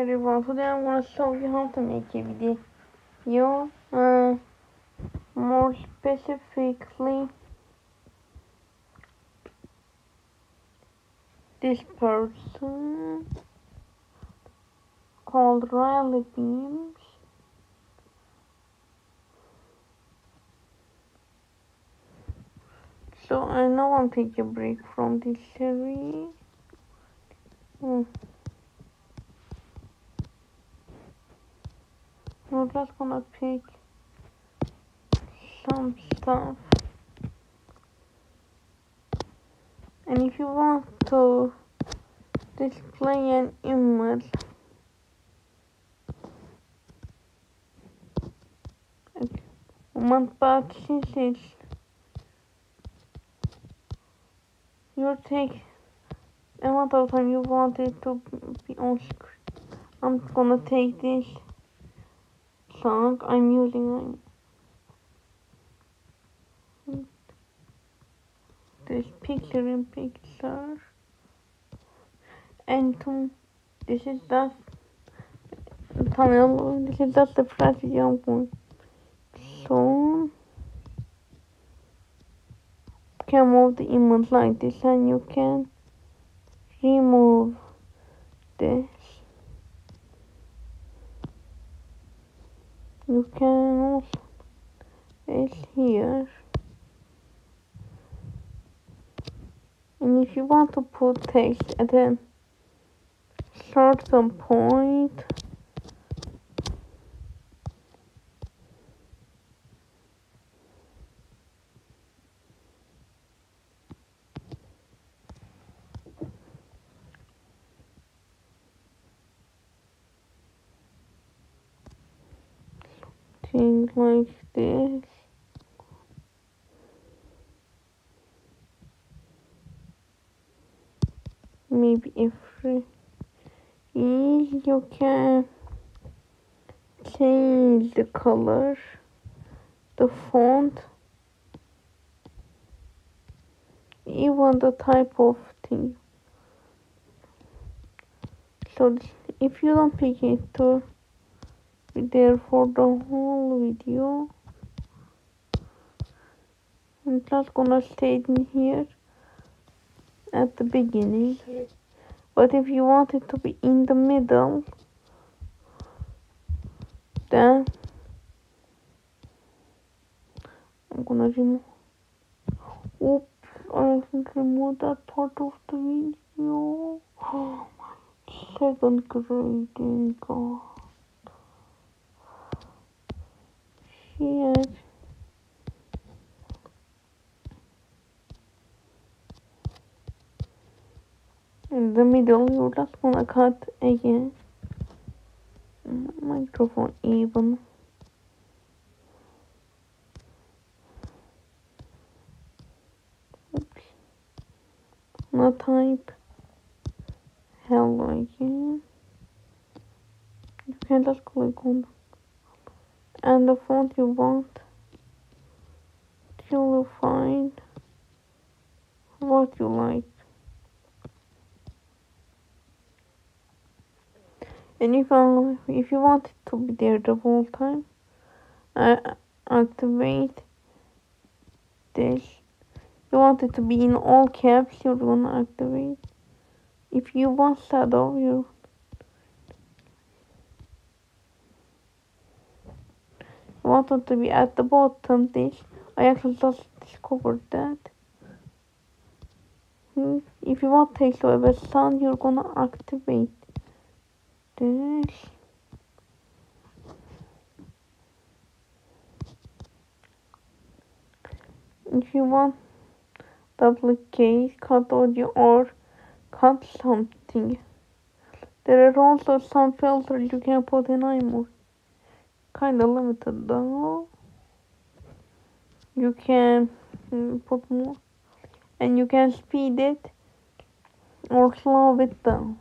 everyone, today I'm gonna show you how to make a video. More specifically, this person called Riley Beams. So I know I'm taking a break from this series. We're just gonna pick some stuff. And if you want to display an image, but since it's you take amount of time you want it to be on screen, I'm gonna take this song I'm using this picture in picture, and this is just thumbnail. This is just the strategy I'm going. So you can move the image like this, and you can remove this. You can also it's here. And if you want to put text at a certain point, things like this. Maybe if you can change the color, the font, even the type of thing. So if you don't pick it to be there for the whole video, I'm just gonna stay in here at the beginning. But if you want it to be in the middle, then I'm gonna remove. Oops, I removed that part of the video. Oh my second grading, God. Shit. In the middle, you're just gonna cut again. Microphone even. Oops. Now type hello again. You can just click on and the font you want till you find what you like. And if you want it to be there the whole time, activate this. You want it to be in all caps, you're gonna activate. If you want shadow, you want it to be at the bottom. This I actually just discovered that. If you want text to have a sound, you're gonna activate this. If you want duplicate, cut audio, or cut something, there are also some filters you can put in iMovie. Kinda limited though. You can put more, and you can speed it or slow it down.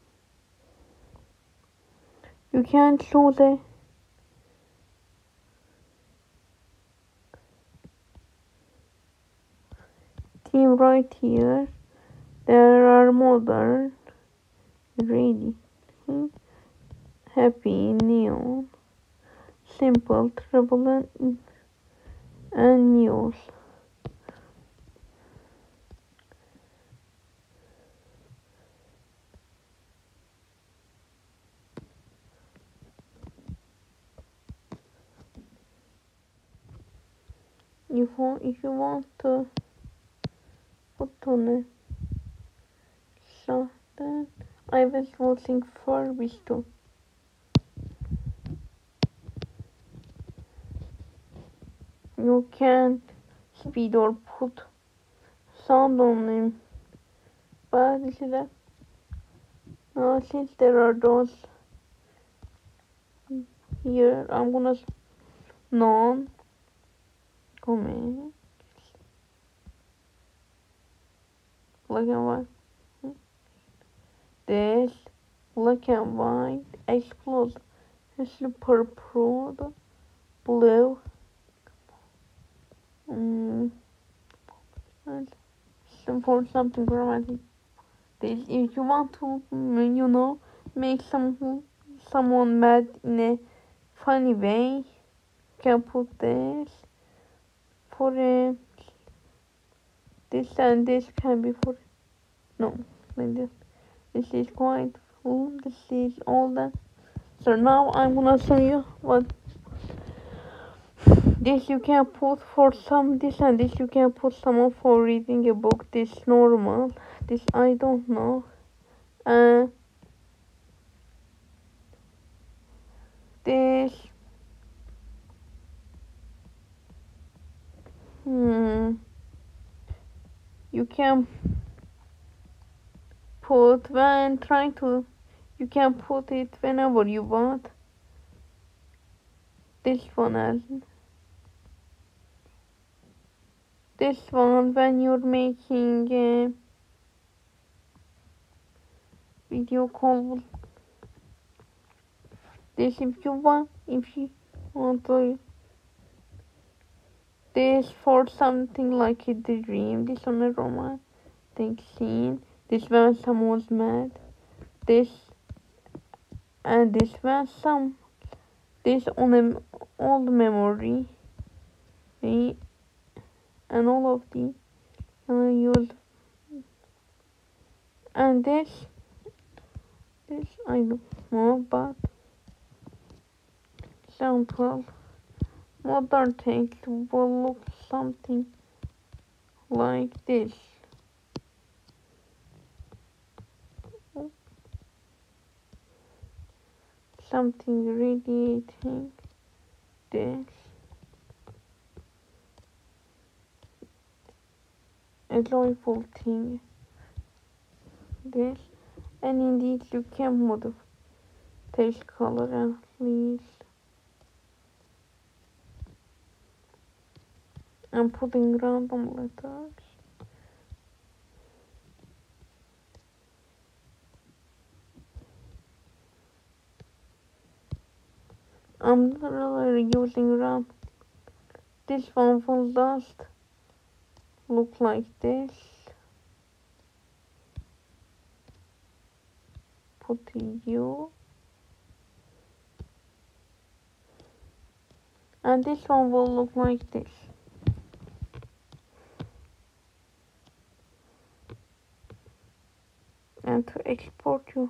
You can choose team right here. There are modern, ready, happy, neon, simple, trouble, and news. If you want to put on a something, I was watching Furbies too. You can't speed or put sound on them, but since there are those here, I'm gonna non comment black and white. This black and white explode super proud blue and for something dramatic. This if you want to make someone mad in a funny way, you can put this for a this and this can be for no like this. This is quite full. This is all that. So now I'm gonna show you what this you can put for some this and this you can put someone for reading a book. This normal. This I don't know. This you can put when trying to you can put it whenever you want. This one when you're making a video call. This if you want to this for something like a dream. This on a romantic scene. This when someone's mad. This and this when this on an old memory. And all of the use and this I don't know, but sample modern text will look something like this. Something radiating this. A joyful thing. This. And indeed you can modify text color and please. I'm putting random letters. I'm literally using random. This one will just look like this. Put U. And this one will look like this. And to export you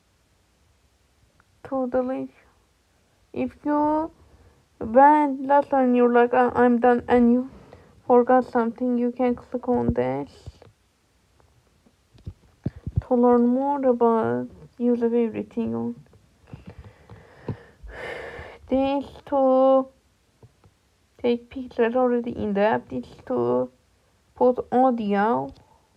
to the link. If you when last time you're like I'm done and you forgot something, you can click on this to learn more about use of everything on this to take pictures already in the app. This to put audio.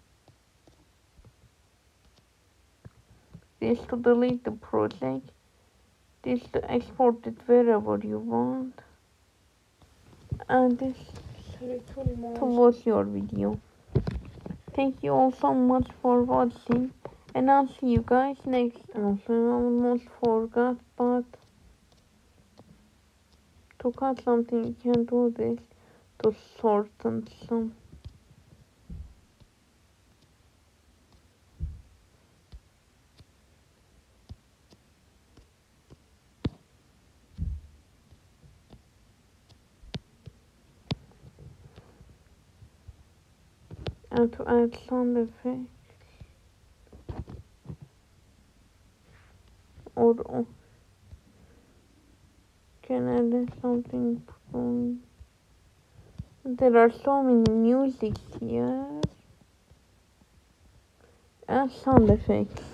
This to delete the project. This to export it wherever you want. And this to watch your video. Thank you all so much for watching. And I'll see you guys next time. I almost forgot, but to cut something you can do this to shorten some and to add sound effect or can add something from. There are so many music here and sound effects.